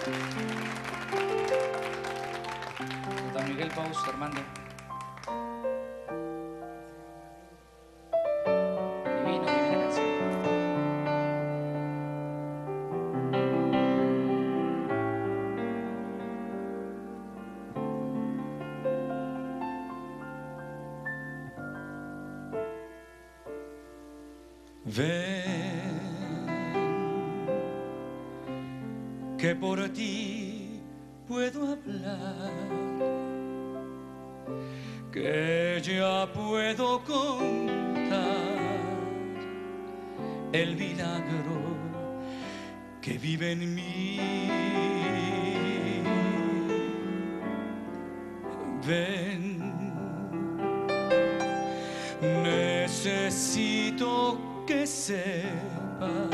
Don Miguel Pous, Armando. Divino, divina canción. Ven, que por ti puedo hablar, que ya puedo contar el milagro que vive en mí. Ven, necesito que sepas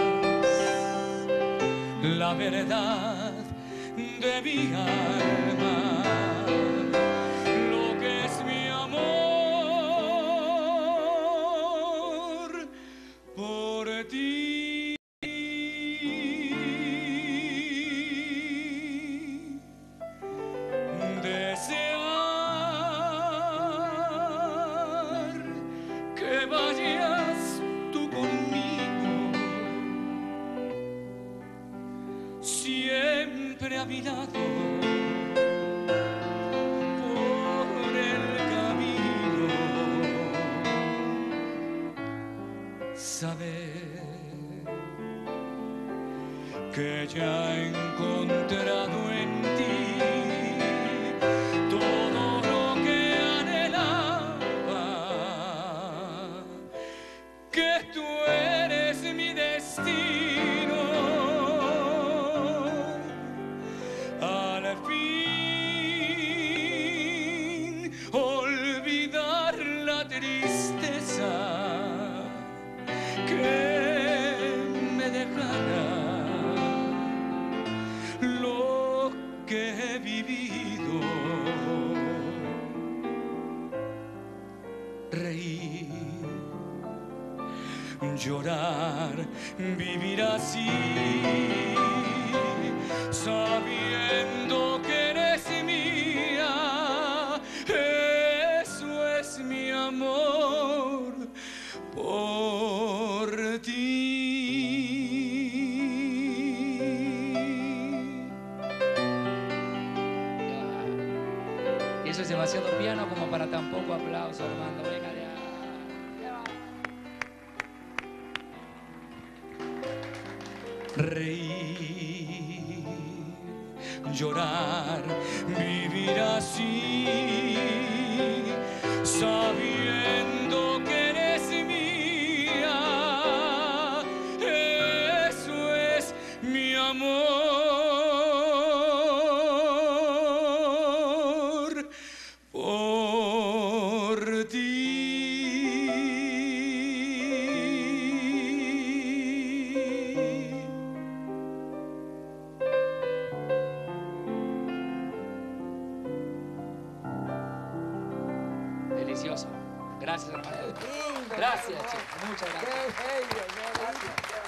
la verdad de mi alma, lo que es mi amor por ti. Desear que vayas tú conmigo, siempre a mi lado, por el camino. Saber que ya he encontrado en ti todo lo que anhelaba, que tú eres mi destino. Al fin olvidar la tristeza que me dejara lo que he vivido. Reír, llorar, vivir así, sabiendo que eres mía. Eso es mi amor por ti. Y eso es demasiado piano como para tan poco aplauso, Armando. Venga ya. Reír, llorar, vivir así, sabiendo que eres mía. Eso es mi amor por ti. Delicioso. Gracias, Armando. Gracias, chicos. Muchas gracias. Qué bello, qué bello.